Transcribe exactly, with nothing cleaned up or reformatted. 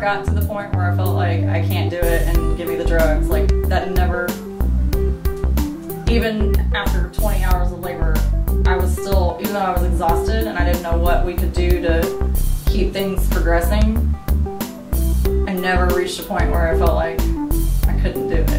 got to the point where I felt like I can't do it and give me the drugs. Like, that never, even after twenty hours of labor, I was still, even though I was exhausted and I didn't know what we could do to keep things progressing, I never reached a point where I felt like I couldn't do it.